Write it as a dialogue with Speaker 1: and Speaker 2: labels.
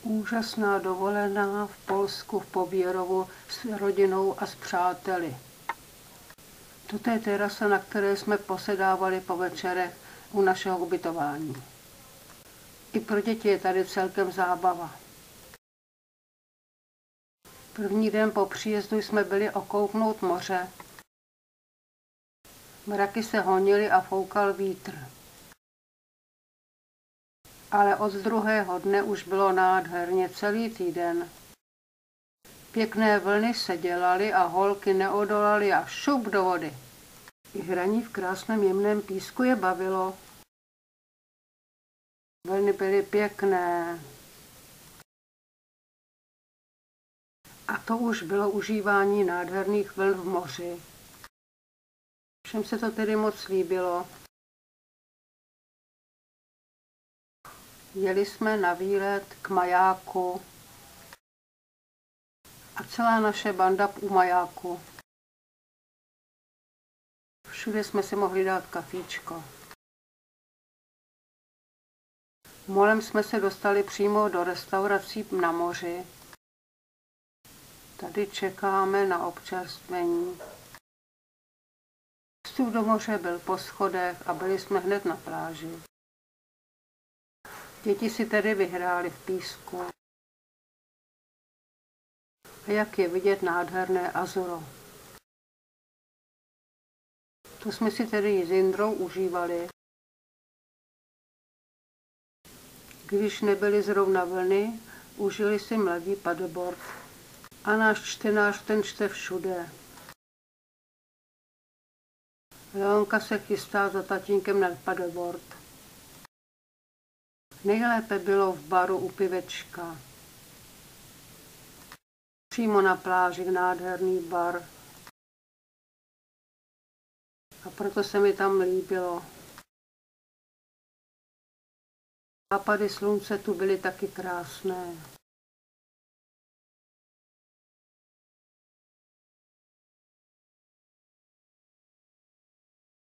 Speaker 1: Úžasná dovolená v Polsku v Poběrovu s rodinou a s přáteli. Toto je terasa, na které jsme posedávali po večerech u našeho ubytování. I pro děti je tady celkem zábava. První den po příjezdu jsme byli okouknout moře. Mraky se honily a foukal vítr. Ale od druhého dne už bylo nádherně celý týden. Pěkné vlny se dělaly a holky neodolaly a šup do vody. I hraní v krásném jemném písku je bavilo. Vlny byly pěkné. A to už bylo užívání nádherných vln v moři. Všem se to tedy moc líbilo. Jeli jsme na výlet k majáku a celá naše banda u majáku. Všude jsme si mohli dát kafíčko. Molem jsme se dostali přímo do restaurací na moři. Tady čekáme na občerstvení. Vstup do moře byl po schodech a byli jsme hned na pláži. Děti si tedy vyhrály v písku. A jak je vidět nádherné Azuro. To jsme si tedy s Jindrou užívali. Když nebyly zrovna vlny, užili si mladý paddleboard. A náš čtenář ten čte všude. Leonka se chystá za tatínkem na paddleboard. Nejlépe bylo v baru u pivečka. Přímo na pláži nádherný bar. A proto se mi tam líbilo. Západy slunce tu byly taky krásné.